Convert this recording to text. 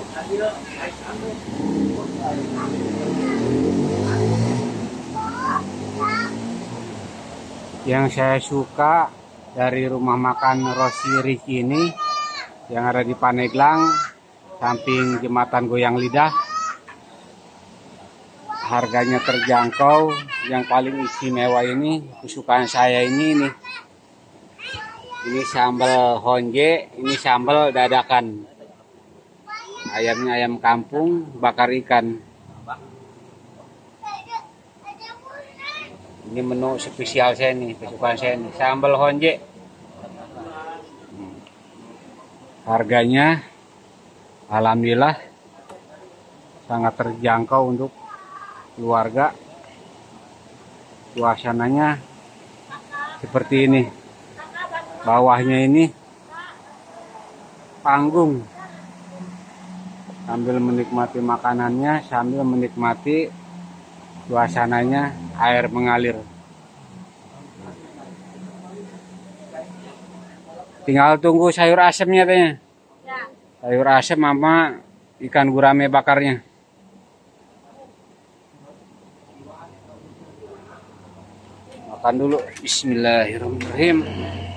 Yang saya suka dari rumah makan Rosi Riki ini yang ada di Paneglang, samping jembatan Goyang Lidah, harganya terjangkau. Yang paling istimewa ini, kesukaan saya ini nih. Ini sambal honje, ini sambal dadakan. Ayamnya ayam kampung, bakar ikan. Ini menu spesial saya nih, kesukaan saya nih, sambal honje. Harganya alhamdulillah sangat terjangkau untuk keluarga. Suasananya seperti ini. Bawahnya ini panggung. Sambil menikmati makanannya, sambil menikmati suasananya, air mengalir. Tinggal tunggu sayur asemnya tanya. Sayur asem sama ikan gurame bakarnya. Makan dulu. Bismillahirrahmanirrahim.